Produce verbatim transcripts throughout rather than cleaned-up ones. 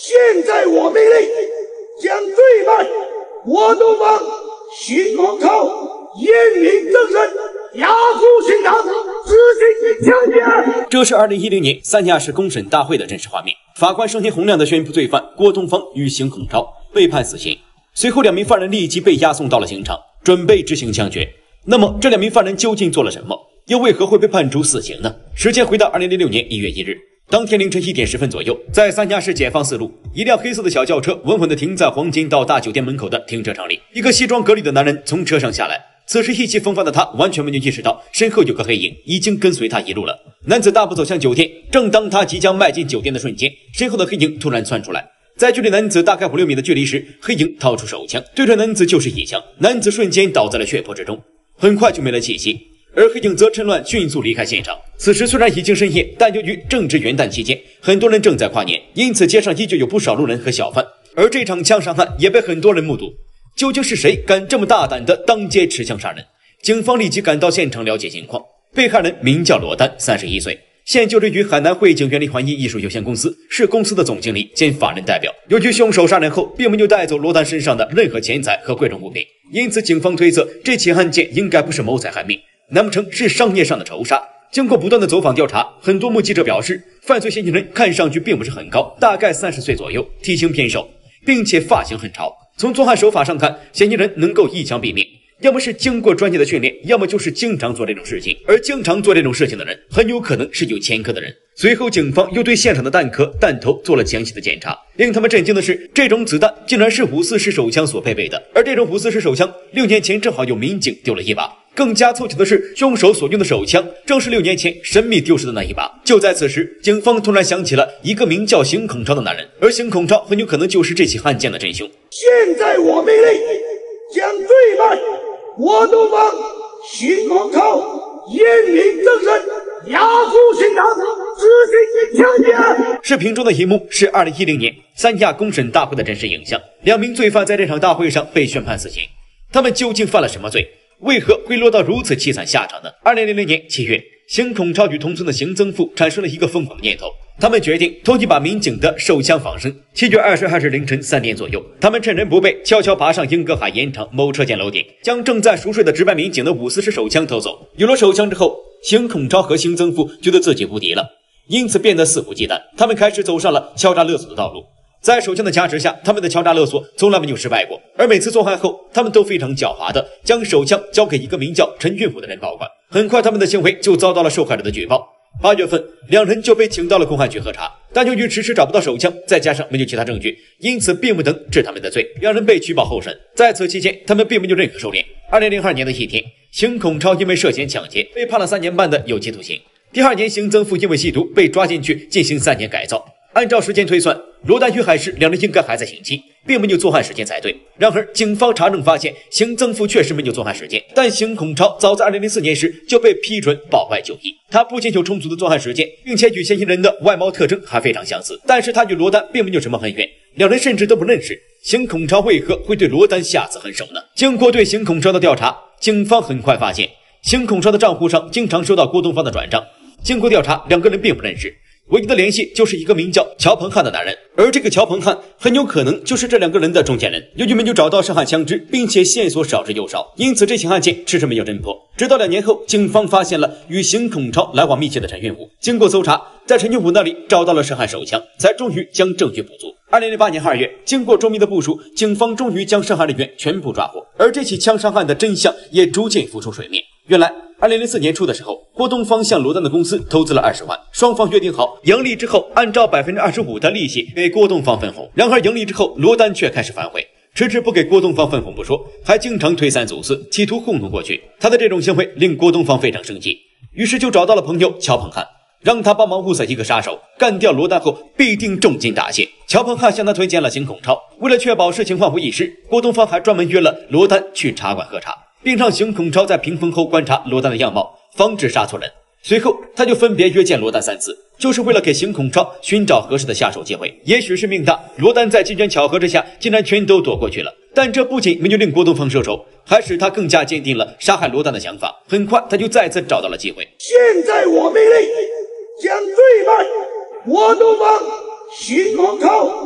现在我命令，将罪犯郭东方、邢广超严明正审，押赴刑场执行枪决。 这是二零一零年三亚市公审大会的真实画面。法官声天洪亮地宣布罪犯郭东方与邢广超被判死刑。随后，两名犯人立即被押送到了刑场，准备执行枪决。那么，这两名犯人究竟做了什么？又为何会被判处死刑呢？时间回到二零零六年一月一日，当天凌晨一点十分左右，在三亚市解放四路，一辆黑色的小轿车稳稳地停在黄金道大酒店门口的停车场里。一个西装革履的男人从车上下来，此时意气风发的他完全没有意识到身后有个黑影已经跟随他一路了。男子大步走向酒店，正当他即将迈进酒店的瞬间，身后的黑影突然窜出来。在距离男子大概五六米的距离时，黑影掏出手枪，对着男子就是一枪，男子瞬间倒在了血泊之中，很快就没了气息。而黑影则趁乱迅速离开现场。此时虽然已经深夜，但由于正值元旦期间，很多人正在跨年，因此街上依旧有不少路人和小贩。而这场枪杀案也被很多人目睹。究竟是谁敢这么大胆的当街持枪杀人？警方立即赶到现场了解情况。被害人名叫罗丹，三十一岁。现就职于海南汇景园林环艺艺术有限公司，是公司的总经理兼法人代表。由于凶手杀人后并没有带走罗丹身上的任何钱财和贵重物品，因此警方推测这起案件应该不是谋财害命，难不成是商业上的仇杀？经过不断的走访调查，很多目击者表示，犯罪嫌疑人看上去并不是很高，大概三十岁左右，体型偏瘦，并且发型很潮。从作案手法上看，嫌疑人能够一枪毙命。要么是经过专业的训练，要么就是经常做这种事情，而经常做这种事情的人很有可能是有前科的人。随后警方又对现场的弹壳、弹头做了详细的检查。令他们震惊的是，这种子弹竟然是五四式手枪所配备的，而这种五四式手枪六年前正好有民警丢了一把。更加凑巧的是，凶手所用的手枪正是六年前神秘丢失的那一把。就在此时，警方突然想起了一个名叫邢孔超的男人，而邢孔超很有可能就是这起案件的真凶。 现在我命令，将罪犯郭东方、邢广超严明正审，押赴刑场执行枪决。 视频中的一幕是二零一零年三亚公审大会的真实影像。两名罪犯在这场大会上被宣判死刑，他们究竟犯了什么罪？为何会落到如此凄惨下场呢？二零零零年七月，邢孔超与同村的邢增富产生了一个疯狂的念头，他们决定偷一把民警的手枪防身。七月二十二日凌晨三点左右，他们趁人不备，悄悄爬上英格海盐场某车间楼顶，将正在熟睡的值班民警的五四式手枪偷走。有了手枪之后，邢孔超和邢增富觉得自己无敌了，因此变得肆无忌惮。他们开始走上了敲诈勒索的道路。在手枪的加持下，他们的敲诈勒索从来没有失败过。而每次作案后，他们都非常狡猾的将手枪交给一个名叫陈运虎的人保管。很快，他们的行为就遭到了受害者的举报。八月份，两人就被请到了公安局核查，但由于迟迟找不到手枪，再加上没有其他证据，因此并不能治他们的罪。两人被取保候审。在此期间，他们并没有任何收敛。二零零二年的一天，邢孔超因为涉嫌抢劫被判了三年半的有期徒刑。第二年，邢增富因为吸毒被抓进去进行三年改造。按照时间推算，罗丹与海石两人应该还在刑期，并没有作案时间才对。然而，警方查证发现，邢增富确实没有作案时间，但邢孔超早在二零零四年时就被批准保外就医。他不仅有充足的作案时间，并且与嫌疑人的外貌特征还非常相似。但是他与罗丹并没有什么恩怨，两人甚至都不认识。邢孔超为何会对罗丹下此狠手呢？经过对邢孔超的调查，警方很快发现，邢孔超的账户上经常收到郭东方的转账。经过调查，两个人并不认识。唯一的联系就是一个名叫乔鹏汉的男人，而这个乔鹏汉很有可能就是这两个人的中间人。由于没有找到涉案枪支，并且线索少之又少，因此这起案件迟迟没有侦破。直到两年后，警方发现了与邢孔超来往密切的陈运武，经过搜查，在陈运武那里找到了涉案手枪，才终于将证据补足。二零零八年二月，经过周密的部署，警方终于将涉案人员全部抓获，而这起枪杀案的真相也逐渐浮出水面。原来二零零四年初的时候，郭东方向罗丹的公司投资了二十万，双方约定好盈利之后按照百分之二十五的利息给郭东方分红。然而盈利之后，罗丹却开始反悔，迟迟不给郭东方分红不说，还经常推三阻四，企图糊弄过去。他的这种行为令郭东方非常生气，于是就找到了朋友乔鹏汉，让他帮忙物色一个杀手，干掉罗丹后必定重金答谢。乔鹏汉向他推荐了邢孔超，为了确保事情万无一失，郭东方还专门约了罗丹去茶馆喝茶，并让邢孔超在屏风后观察罗丹的样貌，防止杀错人。随后他就分别约见罗丹三次，就是为了给邢孔超寻找合适的下手机会。也许是命大，罗丹在机缘巧合之下竟然全都躲过去了。但这不仅没有令郭东方收手，还使他更加坚定了杀害罗丹的想法。很快他就再次找到了机会。 现在我命令，将罪犯郭东方、邢广超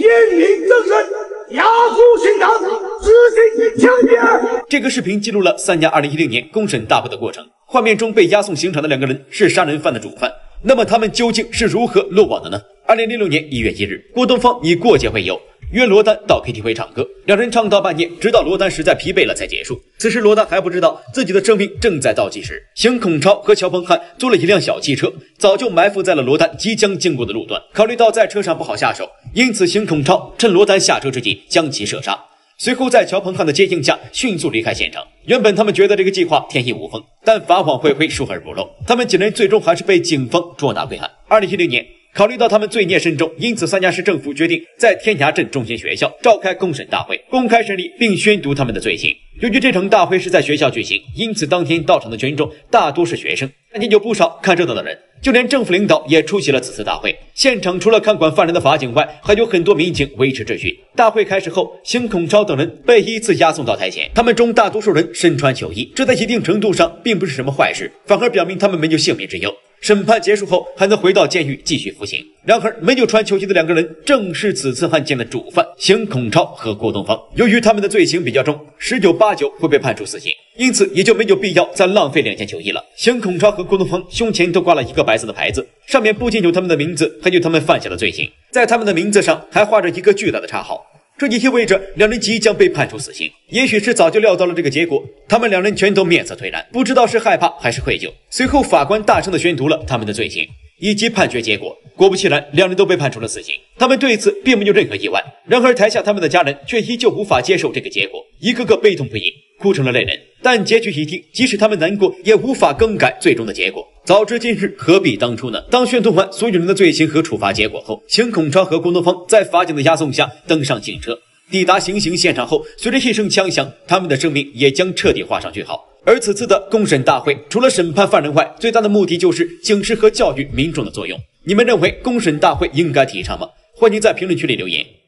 严明正身，押赴刑场执行枪决。 这个视频记录了三亚二零一零年公审大会的过程。画面中被押送刑场的两个人是杀人犯的主犯，那么他们究竟是如何落网的呢？二零零六年一月一日，郭东方以过节为由约罗丹到 K T V 唱歌，两人唱到半夜，直到罗丹实在疲惫了才结束。此时罗丹还不知道自己的生命正在倒计时。邢孔超和乔鹏汉租了一辆小汽车，早就埋伏在了罗丹即将经过的路段。考虑到在车上不好下手，因此邢孔超趁罗丹下车之际将其射杀。随后在乔鹏汉的接应下迅速离开现场。原本他们觉得这个计划天衣无缝，但法网恢恢，疏而不漏，他们几人最终还是被警方捉拿归案。二零一零年，考虑到他们罪孽深重，因此三亚市政府决定在天涯镇中心学校召开公审大会，公开审理并宣读他们的罪行。由于这场大会是在学校举行，因此当天到场的群众大多是学生，但也有不少看热闹的人，就连政府领导也出席了此次大会。现场除了看管犯人的法警外，还有很多民警维持秩序。大会开始后，邢孔超等人被依次押送到台前，他们中大多数人身穿囚衣，这在一定程度上并不是什么坏事，反而表明他们没有性命之忧。审判结束后还能回到监狱继续服刑。然而没有穿囚衣的两个人正是此次案件的主犯邢孔超和郭东方。由于他们的罪行比较重，十有八九会被判处死刑，因此也就没有必要再浪费两件囚衣了。邢孔超和郭东方胸前都挂了一个白色的牌子，上面不仅有他们的名字，还有他们犯下的罪行，在他们的名字上还画着一个巨大的叉号。这也意味着两人即将被判处死刑。也许是早就料到了这个结果，他们两人全都面色颓然，不知道是害怕还是愧疚。随后法官大声地宣读了他们的罪行以及判决结果。果不其然，两人都被判处了死刑。他们对此并没有任何意外。然而台下他们的家人却依旧无法接受这个结果，一个个悲痛不已，哭成了泪人。但结局已定，即使他们难过，也无法更改最终的结果。早知今日，何必当初呢？当宣读完所有人的罪行和处罚结果后，邢孔超和郭东方在法警的押送下登上警车，抵达行刑现场后，随着一声枪响，他们的生命也将彻底画上句号。而此次的公审大会，除了审判犯人外，最大的目的就是警示和教育民众的作用。你们认为公审大会应该提倡吗？欢迎在评论区里留言。